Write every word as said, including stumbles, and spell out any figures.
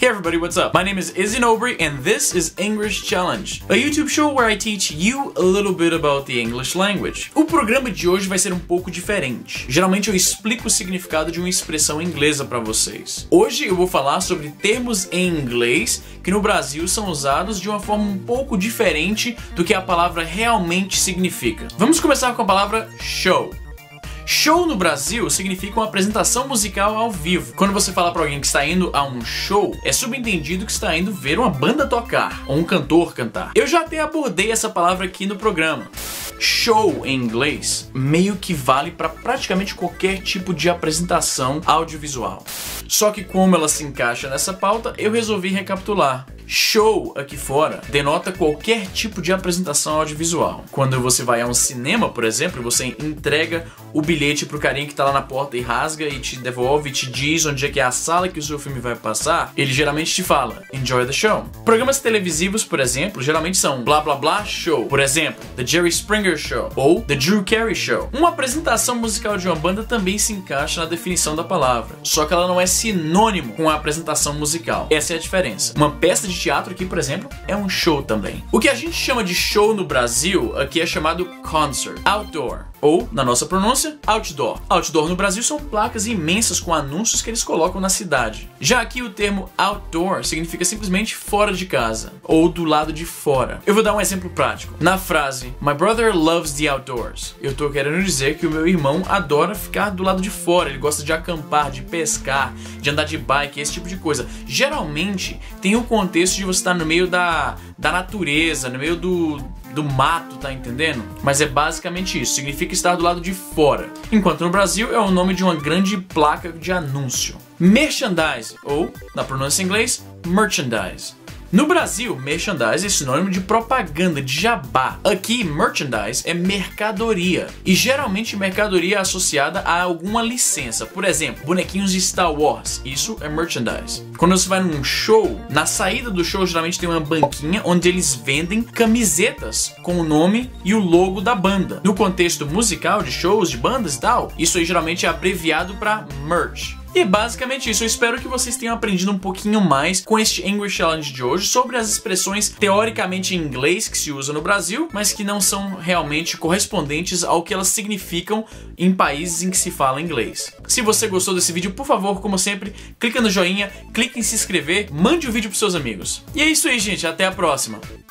Hey everybody, what's up? My name is Izzy Nobry and this is English Challenge, a YouTube show where I teach you a little bit about the English language. O programa de hoje vai ser um pouco diferente. Geralmente eu explico o significado de uma expressão inglesa para vocês. Hoje eu vou falar sobre termos em inglês que no Brasil são usados de uma forma um pouco diferente do que a palavra realmente significa. Vamos começar com a palavra show. Show no Brasil significa uma apresentação musical ao vivo. Quando você fala pra alguém que está indo a um show, é subentendido que está indo ver uma banda tocar, ou um cantor cantar. Eu já até abordei essa palavra aqui no programa. Show em inglês meio que vale para praticamente qualquer tipo de apresentação audiovisual. Só que como ela se encaixa nessa pauta, eu resolvi recapitular. Show aqui fora denota qualquer tipo de apresentação audiovisual. Quando você vai a um cinema, por exemplo, você entrega o bilhete pro carinha que tá lá na porta e rasga e te devolve e te diz onde é que é a sala que o seu filme vai passar, ele geralmente te fala, enjoy the show. Programas televisivos, por exemplo, geralmente são blá blá blá show. Por exemplo, The Jerry Springer Show ou The Drew Carey Show. Uma apresentação musical de uma banda também se encaixa na definição da palavra, só que ela não é sinônimo com a apresentação musical. Essa é a diferença. Uma peça de teatro aqui, por exemplo, é um show também. O que a gente chama de show no Brasil aqui é chamado concert, outdoor, ou, na nossa pronúncia, outdoor. Outdoor no Brasil são placas imensas com anúncios que eles colocam na cidade. Já aqui o termo outdoor significa simplesmente fora de casa, ou do lado de fora. Eu vou dar um exemplo prático. Na frase, My brother loves the outdoors, eu tô querendo dizer que o meu irmão adora ficar do lado de fora, ele gosta de acampar, de pescar, de andar de bike, esse tipo de coisa. Geralmente, tem o contexto de você estar no meio da, da natureza, no meio do, do mato, tá entendendo? Mas é basicamente isso, significa estar do lado de fora. Enquanto no Brasil é o nome de uma grande placa de anúncio. Merchandise, ou, na pronúncia em inglês, merchandise. No Brasil, merchandise é sinônimo de propaganda, de jabá. Aqui, merchandise é mercadoria. E geralmente mercadoria é associada a alguma licença. Por exemplo, bonequinhos de Star Wars. Isso é merchandise. Quando você vai num show, na saída do show geralmente tem uma banquinha onde eles vendem camisetas com o nome e o logo da banda. No contexto musical de shows, de bandas e tal, isso aí geralmente é abreviado para merch. E é basicamente isso, eu espero que vocês tenham aprendido um pouquinho mais com este English Challenge de hoje sobre as expressões teoricamente em inglês que se usam no Brasil, mas que não são realmente correspondentes ao que elas significam em países em que se fala inglês. Se você gostou desse vídeo, por favor, como sempre, clica no joinha, clique em se inscrever, mande o vídeo para seus amigos. E é isso aí, gente, até a próxima!